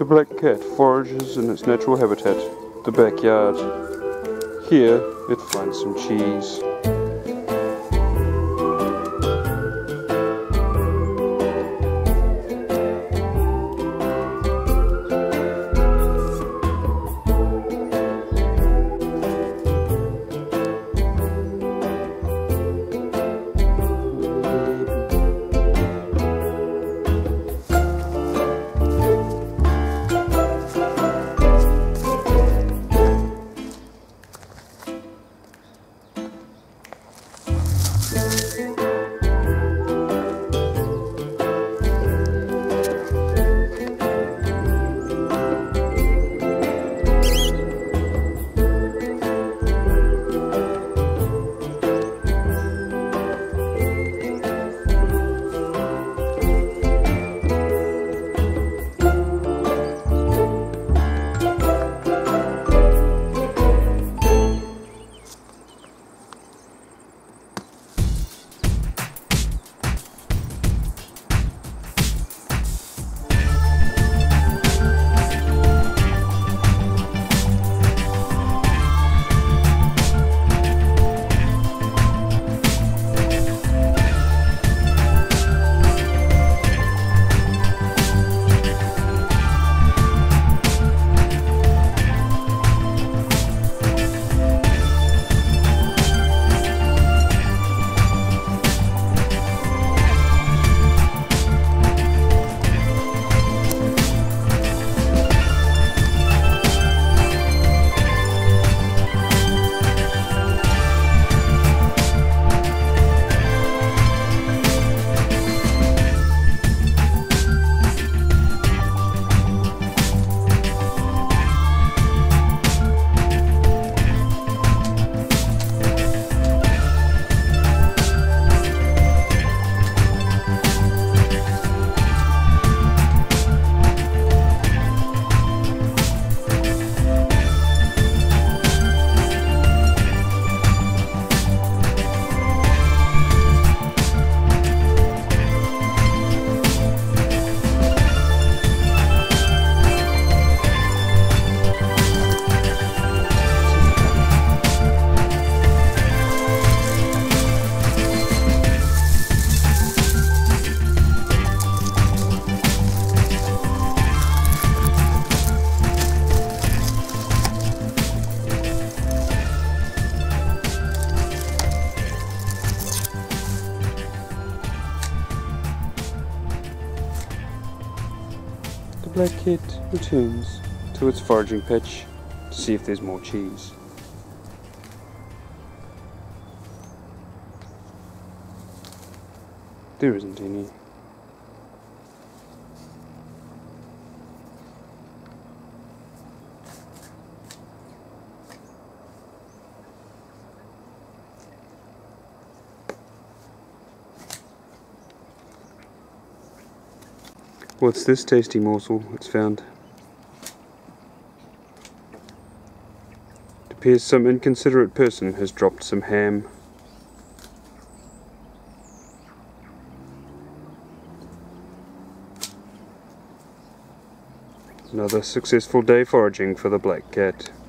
The black cat forages in its natural habitat, the backyard. Here it finds some cheese. The black cat returns to its foraging patch to see if there's more cheese. There isn't any. What's this tasty morsel it's found? It appears some inconsiderate person has dropped some ham. Another successful day foraging for the black cat.